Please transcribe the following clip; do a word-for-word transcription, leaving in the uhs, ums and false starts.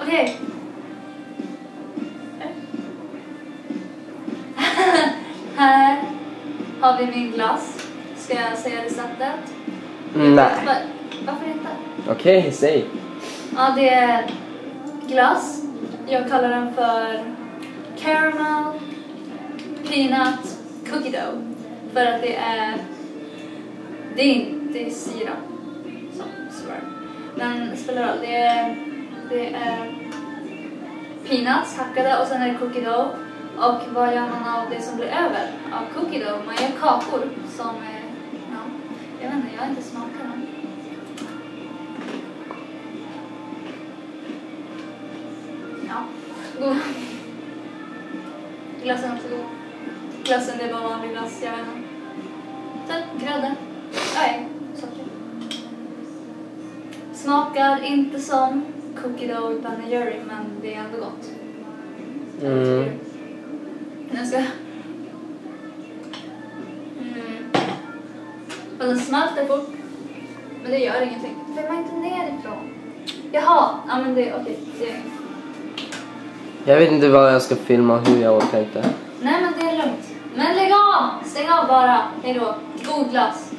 Okej. Här har vi min glass. Ska jag säga receptet? Nej. Var, varför inte? Okej, okay, säg. Ja, det är glass. Jag kallar den för caramel peanut cookie dough. För att det är det är inte sirap som svär. Men det spelar roll. Det är, det är peanuts hackade och sen är det cookie dough. Och vad gör man av det som blir över av cookie dough? Man gör kakor som är, ja, jag vet inte, jag har inte smakat dem. Ja, god. Glassen är också god. Glassen, det är bara vanlig glass, jag vet inte. Sen, grädde. Nej, socker. Smakar inte som cookie dough utan Ben and Jerry, men det är ändå gott. Mm. Nu ska jag... Mm. Och den smälter fort. Men det gör ingenting. För man inte nerifrån. Jaha, ja men det, okej. Okay, det... Jag vet inte vad jag ska filma, hur jag orkar inte. Nej men det är lugnt. Men lägg av! Stäng av bara. Hej då. God glass.